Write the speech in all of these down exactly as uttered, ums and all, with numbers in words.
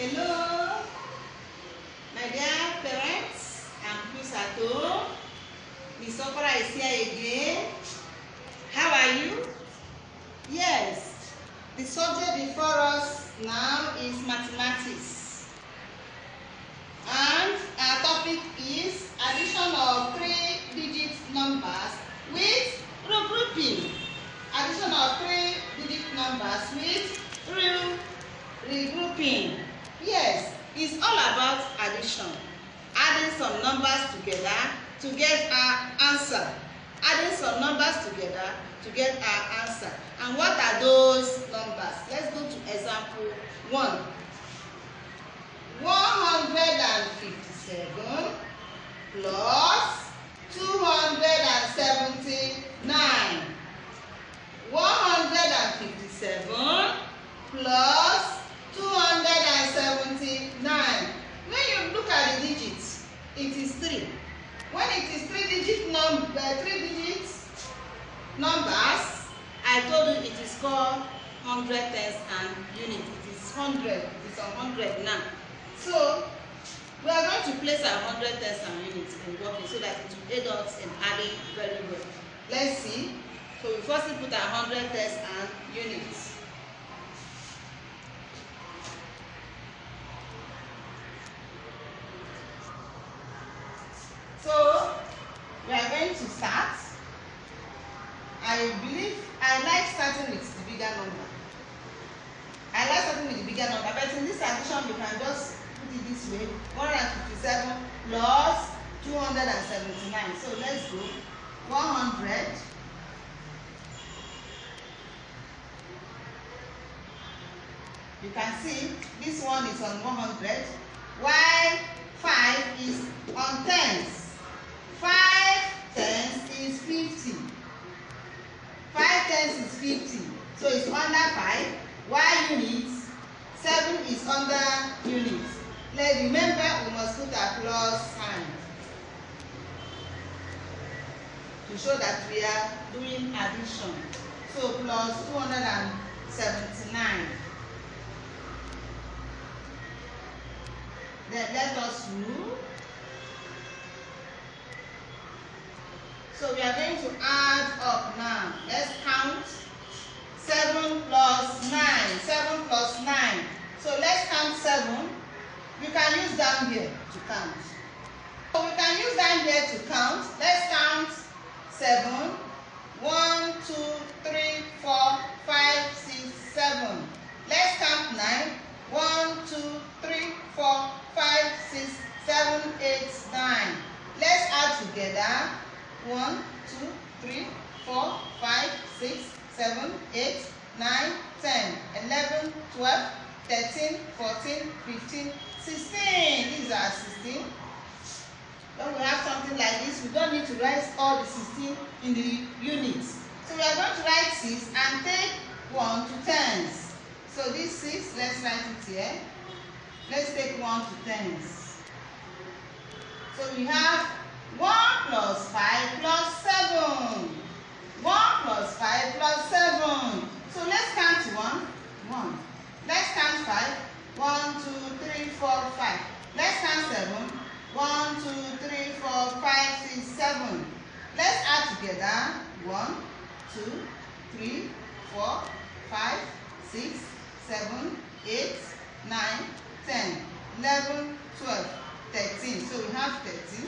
Hello, my dear parents. I'm Chris at home. Miss Okora is here again. How are you? Yes, the subject before us now is mathematics. And our topic is addition of three-digit numbers with regrouping. Addition of three-digit numbers with re regrouping. Yes, it's all about addition. Adding some numbers together to get our answer. Adding some numbers together to get our answer. And what are those numbers? Let's go to example one. one hundred fifty-seven plus two hundred seventy-nine. one hundred fifty-seven plus two hundred seventy-nine. When you look at the digits, it is three. When it is three-digit number, three-digit numbers, I told you it is called hundred, tens, and unit. It is hundred. It is a hundred now. So we are going to place our hundred, tens, and units in working so that it will aid us in adding very well. Let's see. So we first put our hundred, tens, and units. So we are going to start. I believe I like starting with the bigger number. I like starting with the bigger number, but in this addition you can just put it this way: one hundred fifty-seven plus two hundred seventy-nine. So let's go. one hundred. You can see this one is on one hundred, while five is on tens. five tens is fifty. five tens is fifty. So it's under five, while units, seven is under units. Let's remember we must put a plus sign to show that we are doing addition. So plus two hundred seventy-nine. Then let us move. So we are going to add up now. Let's count. seven plus nine. seven plus nine. So let's count seven. You can use down here to count. So we can use down here to count. Let's count seven. one, two, three, four, five, six, seven. Let's count nine. one, two, three, four, five, six, seven, eight, nine. Let's add together. one, two, three, four, five, six, seven, eight, nine, ten, eleven, twelve, thirteen, fourteen, fifteen, sixteen. These are sixteen. When we have something like this, we don't need to write all the sixteen in the units. So we are going to write six and take one to tens. So this six, let's write it here. Let's take one to tens. So we have one plus five plus seven. one plus five plus seven. So let's count one. one. Let's count five. one, two, three, four, five. Let's count seven. one, two, three, four, five, six, seven. Let's add together. one, two, three, four, five, six, seven, eight, nine, ten, eleven, twelve, thirteen. So we have thirteen.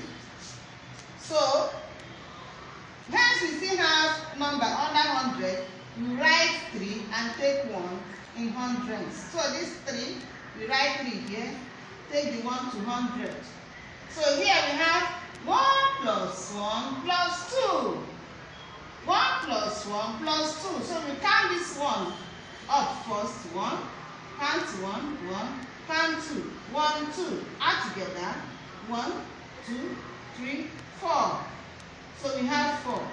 So, hence we still have number under one hundred. We write three and take one in hundreds. So this three, we write three here. Take the one to one hundred. So here we have one plus one plus two. one plus one plus two. So we count this one up first. one. Count one. one. Count two. one, two. Add together. one, two, three, four. So we have four.